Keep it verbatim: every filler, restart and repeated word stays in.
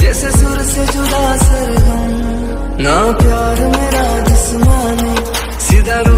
जैसे सुर से जुदा सरगम, ना प्यार मेरा जिस्मानी, सीधा